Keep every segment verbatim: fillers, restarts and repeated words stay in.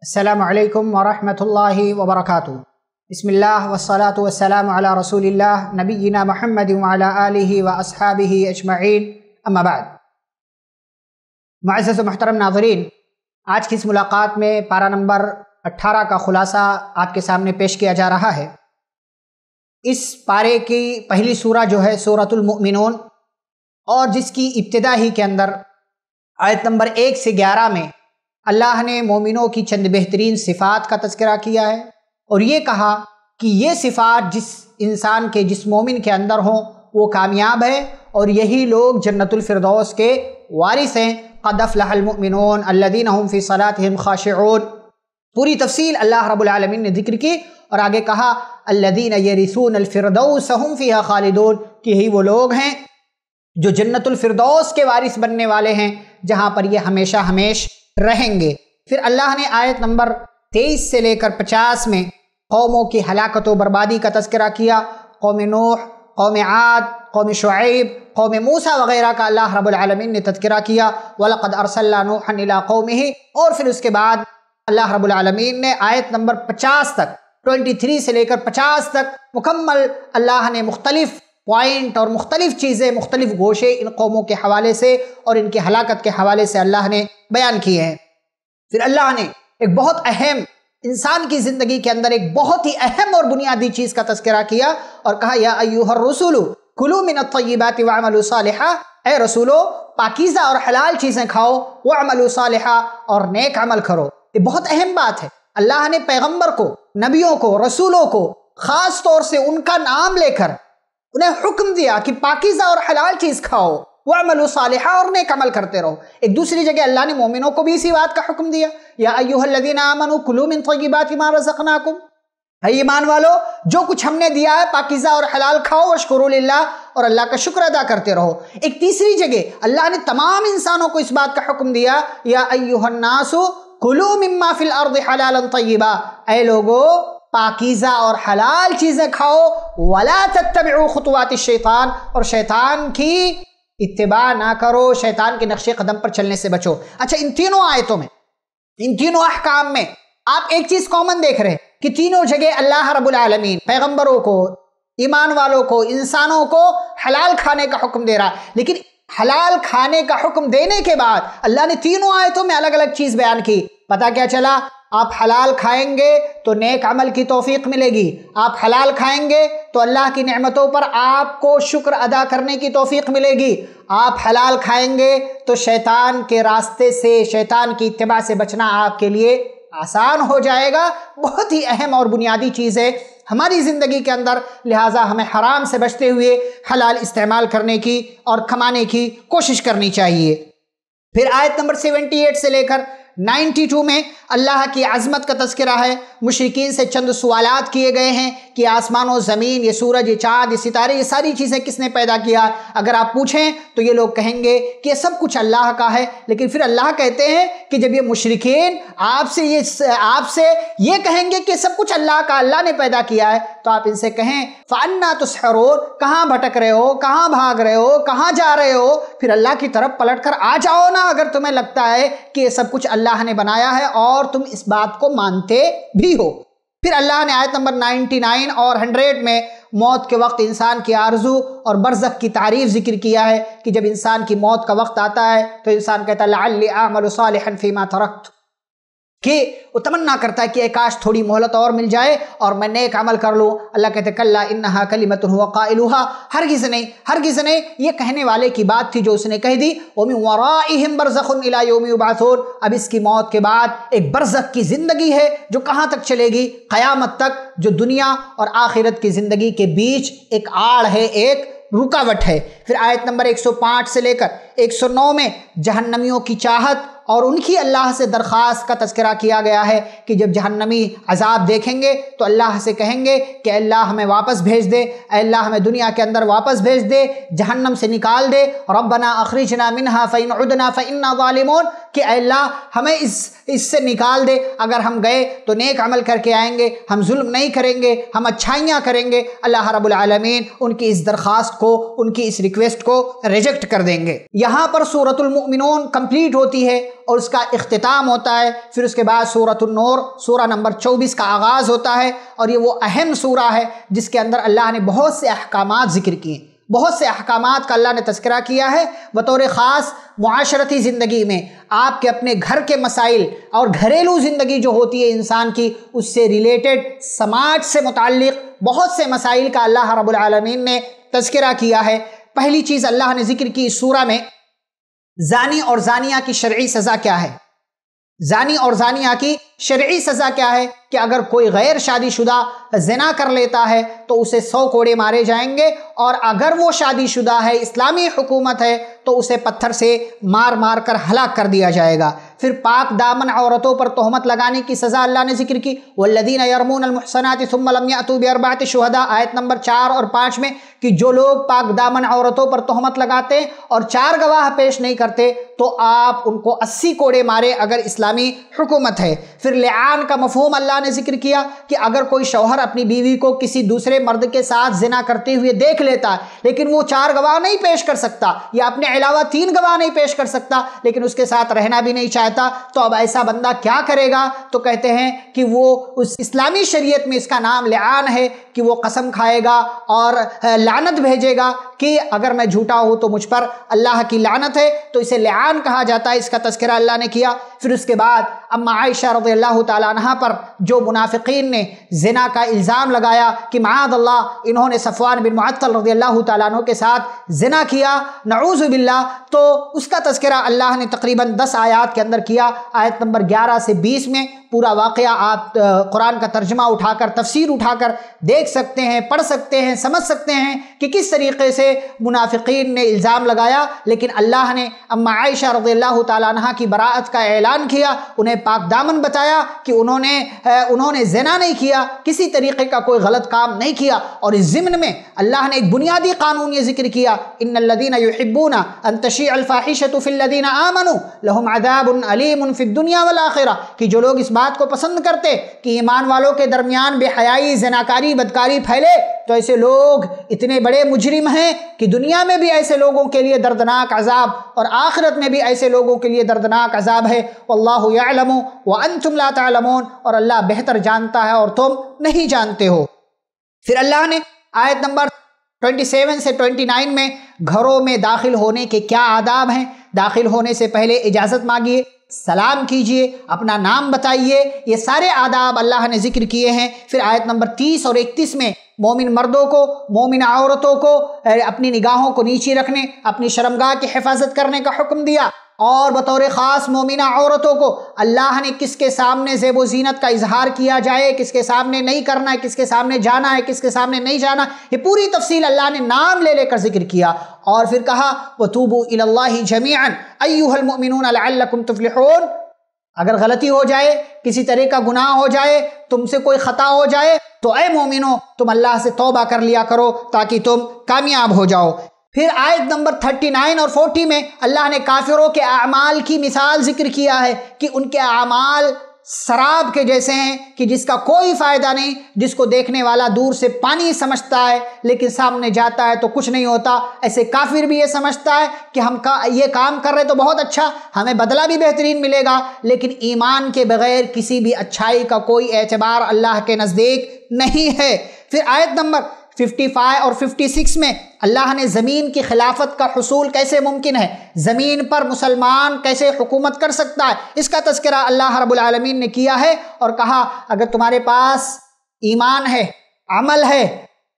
السلام علیکم ورحمۃ اللہ وبرکاتہ۔ بسم اللہ والصلاة والسلام علی رسول اللہ نبینا محمد وعلی آلہ واصحابہ اجمعین، اما بعد۔ معزز و محترم ناظرین، آج کی اس ملاقات میں پارہ نمبر اٹھارہ کا خلاصہ آپ کے سامنے پیش کیا جا رہا ہے۔ اس پارے کی پہلی سورہ جو ہے سورۃ المؤمنون، اور جس کی ابتدا ہی کے اندر آیت نمبر ایک سے گیارہ میں اللہ نے مومنوں کی چند بہترین صفات کا تذکرہ کیا ہے، اور یہ کہا کہ یہ صفات جس انسان کے جس مومن کے اندر ہوں وہ کامیاب ہے، اور یہی لوگ جنت الفردوس کے وارث ہیں۔ قد افلح المؤمنون الذین هم فی صلاتهم خاشعون۔ پوری تفصیل اللہ رب العالمین نے ذکر کی، اور آگے کہا الذین یرثون الفردوس هم فیہا خالدون، کہ یہی وہ لوگ ہیں جو جنت الفردوس کے وارث بننے والے ہیں، جہاں پر یہ ہمیشہ ہمیش رہیں گے۔ پھر اللہ نے آیت نمبر تیئیس سے لے کر پچاس میں قوموں کی ہلاکت و بربادی کا تذکرہ کیا۔ قوم نوح، قوم عاد، قوم شعیب، قوم موسیٰ وغیرہ کا اللہ رب العالمین نے تذکرہ کیا۔ وَلَقَدْ أَرْسَلْنَا نُوحًا إِلَىٰ قَوْمِهِ، اور پھر اس کے بعد اللہ رب العالمین نے آیت نمبر پچاس تک، تیئیس سے لے کر پچاس تک مکمل اللہ نے مختلف پوائنٹ اور مختلف چیزیں، مختلف گوشے ان قوموں کے حوالے سے اور ان کی ہلاکت کے حوالے سے اللہ نے بیان کیے ہیں۔ پھر اللہ نے ایک بہت اہم، انسان کی زندگی کے اندر ایک بہت ہی اہم اور بنیادی چیز کا تذکرہ کیا، اور کہا یا ایھا الرسول کلوا من الطیبات واعملوا صالحا، اے رسولو پاکیزہ اور حلال چیزیں کھاؤ، واعملوا صالحا، اور نیک عمل کرو۔ یہ بہت اہم بات ہے۔ اللہ نے پیغمبر کو، نبیوں کو، رسولوں کو خاص طور سے ان کا نام لے کر انہیں حکم دیا کہ پاکیزہ اور حلال چیز کھاؤ، وَاعْمَلُوا صَالِحًا، اور نیک عمل کرتے رہو۔ ایک دوسری جگہ اللہ نے مومنوں کو بھی اسی بات کا حکم دیا، یا ایھا الذین آمنوا کلوا من طیبات ما رزقناکم، اے ایمان والو جو کچھ ہم نے دیا ہے پاکیزہ اور حلال کھاؤ، واشکروا للہ، اور اللہ کا شکر ادا کرتے رہو۔ ایک تیسری جگہ اللہ نے تمام انسانوں کو اس بات کا حکم دیا، یا ایھا الناس کلوا مما فی الارض حلالا طیبا، اے لوگو پاکیزہ اور حلال چیزیں کھاؤ، ولا تتبعوا خطوات الشیطان، اور شیطان کی اتباع نہ کرو، شیطان کے نقش قدم پر چلنے سے بچو۔ اچھا، ان تینوں آیتوں میں، ان تینوں احکام میں آپ ایک چیز کامن دیکھ رہے ہیں کہ تینوں جگہ اللہ رب العالمین پیغمبروں کو، ایمان والوں کو، انسانوں کو حلال کھانے کا حکم دے رہا ہے، لیکن حلال کھانے کا حکم دینے کے بعد اللہ نے تینوں آیتوں میں الگ الگ چیز بیان کی۔ پتہ کیا چلا؟ آپ حلال کھائیں گے تو نیک عمل کی توفیق ملے گی، آپ حلال کھائیں گے تو اللہ کی نعمتوں پر آپ کو شکر ادا کرنے کی توفیق ملے گی، آپ حلال کھائیں گے تو شیطان کے راستے سے، شیطان کی اتباع سے بچنا آپ کے لیے آسان ہو جائے گا۔ بہت ہی اہم اور بنیادی چیز ہے ہماری زندگی کے اندر، لہٰذا ہمیں حرام سے بچتے ہوئے حلال استعمال کرنے کی اور کمانے کی کوشش کرنی چاہیے۔ پھر آیت نمبر سیونٹی ایٹ سے لے کر نائنٹی ٹو میں اللہ کی عظمت کا تذکرہ ہے۔ مشرکین سے چند سوالات کیے گئے ہیں کہ آسمان و زمین، یہ سورج، یہ چاند، یہ ستارے، یہ ساری چیزیں کس نے پیدا کیا؟ اگر آپ پوچھیں تو یہ لوگ کہیں گے کہ یہ سب کچھ اللہ کا ہے، لیکن پھر اللہ kہتے ہیں کہ جب یہ مشرکین آپ سے یہ آپ سے یہ کہیں گے کہ سب کچھ اللہ کا، اللہ نے پیدا کیا ہے، تو آپ ان سے کہیں فَأَنَّىٰ تُسْحَرُونَ، کہاں بھٹک رہے ہو، کہاں بھاگ رہے ہو، کہاں جا رہے ہو؟ پھر اللہ کی طرف پلٹ کر آ جاؤ نا، اگر تمہیں لگتا ہے کہ یہ سب کچھ اللہ نے بنایا ہے اور تم اس بات کو مانتے بھی ہو۔ پھر اللہ نے آیت نمبر نائنٹی نائن اور ہنڈریڈ میں موت کے وقت انسان کی آرزو اور برزخ کی تعریف ذکر کیا ہے کہ جب انسان کی موت کا وقت آتا ہے تو انسان کہتا ہے لعلی اعمل صالحا فیما ترکت، کہ وہ تمنا کرتا ہے کہ اے کاش تھوڑی مہلت اور مل جائے اور میں نیک عمل کر لوں۔ اللہ کہتے ہیں کلا انہا کلمۃ هو قائلها، ہرگز نہیں، ہرگز نہیں، یہ کہنے والے کی بات تھی جو اس نے کہہ دی۔ ومن ورائہم برزخ الی یوم یبعثون، اب اس کی موت کے بعد ایک برزخ کی زندگی ہے جو کہاں تک چلے گی؟ قیامت تک، جو دنیا اور آخرت کی زندگی کے بیچ ایک آڑ ہے، ایک رکاوٹ ہے۔ پھر آیت نمبر ایک سو پانچ سے لے کر ایک سو نو میں جہنمیوں کی چاہت اور ان کی اللہ سے درخواست کا تذکرہ کیا گیا ہے کہ جب جہنمی عذاب دیکھیں گے تو اللہ سے کہیں گے کہ اے اللہ ہمیں واپس بھیج دے، اے اللہ ہمیں دنیا کے اندر واپس بھیج دے، جہنم سے نکال دے، ربنا اخرجنا منها فإن عدنا فإنا ظالمون، کہ اے اللہ ہمیں اس اس سے نکال دے، اگر ہم گئے تو نیک عمل کر کے آئیں گے، ہم ظلم نہیں کریں گے، ہم اچھائیاں کریں گے۔ اللہ رب العالمین ان کی اس درخواست کو، ان کی اس ریکویسٹ کو ریجیکٹ کر دیں گے۔ یہاں پر سورۃ المؤمنون کمپلیٹ ہوتی ہے، اور اس کا اختتام ہوتا ہے۔ پھر اس کے بعد سورۃ النور سورہ نمبر چوبیس کا آغاز ہوتا ہے، اور یہ وہ اہم سورہ ہے جس کے اندر اللہ نے بہت سے احکامات ذکر کیے، بہت سے احکامات کا اللہ نے تذکرہ کیا ہے۔ بطور خاص معاشرتی زندگی میں آپ کے اپنے گھر کے مسائل اور گھریلو زندگی جو ہوتی ہے انسان کی، اس سے ریلیٹڈ سماج سے متعلق بہت سے مسائل کا اللہ رب العالمین نے تذکرہ کیا ہے۔ پہلی چیز اللہ نے ذکر کی اس سورہ میں، زانی اور زانیہ کی شرعی سزا کیا ہے۔ زانی اور زانیہ کی شرعی سزا کیا ہے کہ اگر کوئی غیر شادی شدہ زنا کر لیتا ہے تو اسے سو کوڑے مارے جائیں گے، اور اگر وہ شادی شدہ ہے، اسلامی حکومت ہے، تو اسے پتھر سے مار مار کر ہلاک کر دیا جائے گا۔ پھر پاک دامن عورتوں پر تہمت لگانے کی سزا اللہ نے ذکر کی، والذین یرمون المحصنات ثم لم یأتوا باربعۃ شہداء، آیت نمبر چار اور پانچ میں، کہ جو لوگ پاک دامن عورتوں پر تہمت لگاتے اور چار گواہ پیش نہیں کرتے تو آپ ان کو اسی کوڑے مارے اگر اسلامی حکومت ہے۔ پھر لعان کا مفہوم اللہ نے ذکر کیا کہ اگر کوئی شوہر اپنی بیوی کو کسی دوسرے مرد کے ساتھ زنا کرتے ہوئے دیکھ لیتا ہے لیکن وہ چار گواہ نہیں پیش کر سکتا یا اپنے علاوہ تین گواہ نہیں پیش کر سکتا، لیکن اس کے ساتھ رہنا بھی نہیں چاہتا، تو اب ایسا بندہ کیا کرے گا؟ تو کہتے ہیں کہ وہ اس اسلامی شریعت میں اس کا نام لعان ہے کہ وہ قسم کھائے گا اور لعنت بھیجے گا کہ اگر میں جھوٹا ہوں تو مجھ پر اللہ کی لعنت ہے، تو اسے لعان کہا جاتا ہے۔ اس کا تذکرہ اللہ نے کیا۔ پھر اس کے بعد اما عائشہ رضی اللہ تعالیٰ عنہ پر جو منافقین نے زنا کا الزام لگایا کہ معاذ اللہ انہوں نے صفوان بن معطل رضی اللہ تعالیٰ عنہ کے ساتھ زنا کیا، نعوذ باللہ، تو اس کا تذکرہ اللہ نے تقریباً دس آیات کے اندر کیا۔ آیت نمبر گیارہ سے بیس میں پورا واقعہ آپ قرآن کا ترجمہ اٹھا کر، تفسیر اٹھا کر دیکھ سکتے ہیں، پڑھ سکتے ہیں، سمجھ سکتے ہیں کہ کس طریقے سے منافقین نے الزام لگایا، لیکن اللہ نے اما عائشہ رضی اللہ تعالیٰ عنہ کی براءت کا اعلان کیا، انہیں پاک دامن بتایا کہ انہوں نے انہوں نے زنا نہیں کیا، کسی طریقے کا کوئی غلط کام نہیں کیا۔ اور اس ضمن میں اللہ نے ایک بنیادی قانون یہ ذکر کیا، ان الذین یحبون ان تشیع الفاحشۃ فی الذین آمنوا لہم عذاب علیم فی الدنیا والآخرہ، کہ جو لوگ اس بات کو پسند کرتے کہ ایمان والوں کے درمیان بے حیائی، زناکاری، بدکاری پھیلے، تو ایسے لوگ اتنے بڑے مجرم ہیں کہ دنیا میں بھی ایسے لوگوں کے لیے دردناک عذاب اور آخرت میں بھی ایسے لوگوں کے لیے دردناک عذاب ہے۔ واللہ یعلم وانتم لا تعلمون، اور اللہ بہتر جانتا ہے اور تم نہیں جانتے ہو۔ پھر اللہ نے آیت نمبر سیونتیس سے انیس میں گھروں میں داخل ہونے کے کیا آداب ہیں، داخل ہونے سے پہلے اجازت مانگیے، سلام کیجئے، اپنا نام بتائیے، یہ سارے آداب اللہ نے ذکر کیے ہیں۔ پھر آیت نمبر تیس اور اکتیس میں مومن مردوں کو، مومن عورتوں کو اپنی نگاہوں کو نیچے رکھنے، اپنی شرمگاہ کی حفاظت کرنے کا حکم دیا، اور بطور خاص مومنہ عورتوں کو اللہ نے کس کے سامنے زیب و زینت کا اظہار کیا جائے، کس کے سامنے نہیں کرنا ہے، کس کے سامنے جانا ہے، کس کے سامنے نہیں جانا، یہ پوری تفصیل اللہ نے نام لے لے کر ذکر کیا۔ اور پھر کہا وَتُوبُوا إِلَى اللَّهِ جَمِيعًا أَيُّهَا الْمُؤْمِنُونَ لَعَلَّكُمْ تُفْلِحُونَ، اگر غلطی ہو جائے، کسی طرح کا گناہ ہو جائے، تم سے کوئی خطا ہو جائے، تو اے مومنو تم اللہ سے توبہ کر لیا کرو تاکہ تم کامیاب ہو جاؤ۔ پھر آیت نمبر تینتیس اور چالیس میں اللہ نے کافروں کے اعمال کی مثال ذکر کیا ہے کہ ان کے اعمال سراب کے جیسے ہیں کہ جس کا کوئی فائدہ نہیں، جس کو دیکھنے والا دور سے پانی سمجھتا ہے لیکن سامنے جاتا ہے تو کچھ نہیں ہوتا۔ ایسے کافر بھی یہ سمجھتا ہے کہ ہم کا یہ کام کر رہے تو بہت اچھا، ہمیں بدلہ بھی بہترین ملے گا، لیکن ایمان کے بغیر کسی بھی اچھائی کا کوئی اعتبار اللہ کے نزدیک نہیں ہے۔ پھر آیت نمبر پچپن اور چھپن میں اللہ نے زمین کی خلافت کا حصول کیسے ممکن ہے، زمین پر مسلمان کیسے حکومت کر سکتا ہے، اس کا تذکرہ اللہ رب العالمین نے کیا ہے، اور کہا اگر تمہارے پاس ایمان ہے، عمل ہے،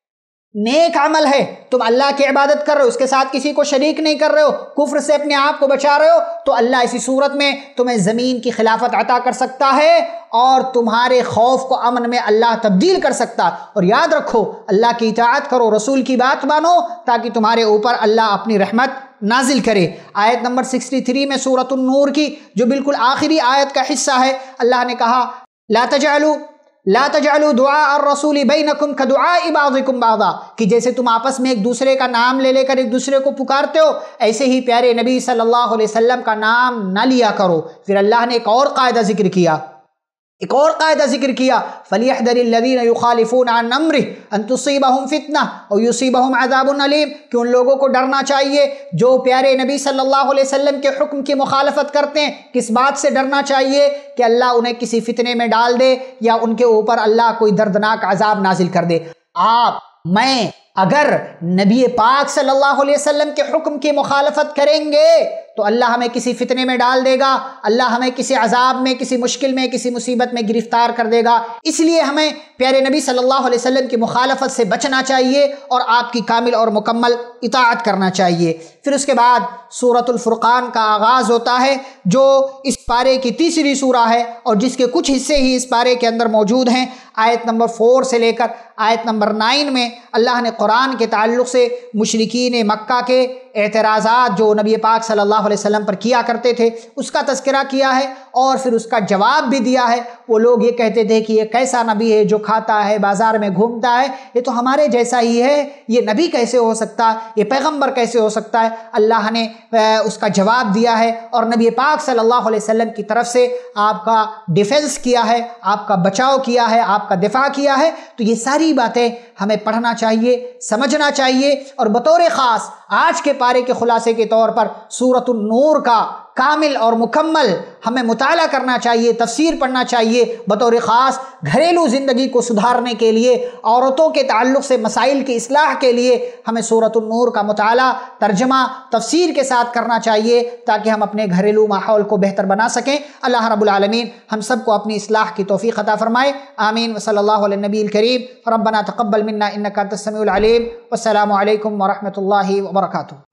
نیک عمل ہے، تم اللہ کی عبادت کر رہے ہو، اس کے ساتھ کسی کو شریک نہیں کر رہے ہو، کفر سے اپنے آپ کو بچا رہے ہو، تو اللہ اسی صورت میں تمہیں زمین کی خلافت عطا کر سکتا ہے اور تمہارے خوف کو امن میں اللہ تبدیل کر سکتا۔ اور یاد رکھو اللہ کی اطاعت کرو، رسول کی بات مانو تاکہ تمہارے اوپر اللہ اپنی رحمت نازل کرے۔ آیت نمبر اڑسٹھ میں سورۃ النور کی جو بالکل آخری آیت کا حصہ ہے، اللہ نے کہا لا تجعلوا لا تجعلوا دعاء الرسول بینکم کدعاء بعضکم بعضا، کہ جیسے تم آپس میں ایک دوسرے کا نام لے لے کر ایک دوسرے کو پکارتے ہو، ایسے ہی پیارے نبی صلی اللہ علیہ وسلم کا نام نہ لیا کرو۔ پھر اللہ نے ایک اور قاعدہ ذکر کیا، ایک اور قاعدہ ذکر کیا فَلْيَحْذَرِ الَّذِينَ يُخَالِفُونَ عَنْ أَمْرِهِ أَن تُصِيبَهُمْ فِتْنَةٌ أَوْ يُصِيبَهُمْ عَذَابٌ أَلِيمٌ، کہ ان لوگوں کو ڈرنا چاہیے جو پیارے نبی صلی اللہ علیہ وسلم کے حکم کی مخالفت کرتے ہیں۔ کس بات سے ڈرنا چاہیے؟ کہ اللہ انہیں کسی فتنے میں ڈال دے یا ان کے اوپر اللہ کوئی دردناک عذاب نازل کر دے۔ آپ میں اگر نبی پاک صلی اللہ علیہ وسلم کے حکم کی مخالفت کریں گے تو اللہ ہمیں کسی فتنے میں ڈال دے گا، اللہ ہمیں کسی عذاب میں، کسی مشکل میں، کسی مصیبت میں گرفتار کر دے گا۔ اس لیے ہمیں پیارے نبی صلی اللہ علیہ وسلم کی مخالفت سے بچنا چاہیے اور آپ کی کامل اور مکمل اطاعت کرنا چاہیے۔ پھر اس کے بعد سورۃ الفرقان کا آغاز ہوتا ہے جو اس پارے کی تیسری سورہ ہے اور جس کے کچھ حصے ہی اس پارے کے اندر موجود ہیں۔ آیت نمبر فور سے لے کر آیت نمبر نائن میں اللہ نے قرآن کے تعلق سے مشرکین مکہ کے اعتراضات جو نبی پاک صلی اللہ علیہ وسلم پر کیا کرتے تھے اس کا تذکرہ کیا ہے اور پھر اس کا جواب بھی دیا ہے۔ وہ لوگ یہ کہتے تھے کہ یہ کیسا نبی ہے جو کھاتا ہے، بازار میں گھومتا ہے، یہ تو ہمارے جیسا ہی ہے، یہ نبی کیسے ہو سکتا ہے، یہ پیغمبر کیسے ہو سکتا ہے؟ اللہ نے اس کا جواب دیا ہے اور نبی پاک صلی اللہ علیہ وسلم کی طرف سے آپ کا ڈیفنس کیا ہے، آپ کا بچاؤ کیا ہے، آپ کا دفاع کیا ہے۔ تو یہ ساری باتیں ہمیں پڑھنا چاہیے، سمجھنا چاہیے، اور بطور خاص آج کے پارے کے خلاصے کے طور پر سورۃ النور کا کامل اور مکمل ہمیں مطالعہ کرنا چاہیے، تفسیر پڑھنا چاہیے۔ بطور خاص گھریلو زندگی کو سدھارنے کے لیے، عورتوں کے تعلق سے مسائل کی اصلاح کے لیے ہمیں سورۃ النور کا مطالعہ ترجمہ تفسیر کے ساتھ کرنا چاہیے تاکہ ہم اپنے گھریلو ماحول کو بہتر بنا سکیں۔ اللہ رب العالمین ہم سب کو اپنی اصلاح کی توفیق عطا فرمائے، آمین۔ وصلی اللہ علی النبی الکریم، ربنا تقبل منا انک انت السمیع العلیم، والسلام علیکم ورحمۃ اللہ وبرکاتہ۔